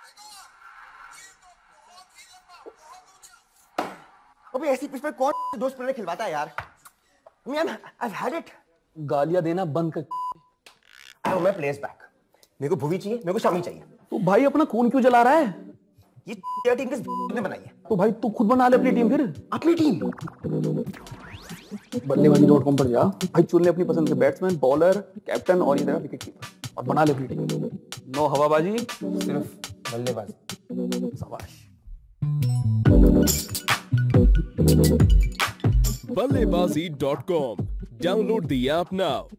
अबे ऐसी पिच पे कौन दोस्त प्लेयर खिलवाता है यार? I've had it. गालियां देना बंद कर। I want my players back. मेरे को भुवी चाहिए, मेरे को शमी चाहिए। तो भाई अपना खून क्यों जला रहा है? ये टीम किस ने बनाई है? तो भाई तू खुद बना ले अपनी टीम फिर। अपनी टीम? बल्लेबाजी.com पर जा भाई, चुन ले अपनी पसंद के बैट्समैन, बॉलर, कैप्टन और ये तेरा विकेट कीपर और बना ले अपनी टीम। नो हवाबाजी, सिर्फ बल्लेबाजी। शाबाश। Ballebazi.com. Download the app now.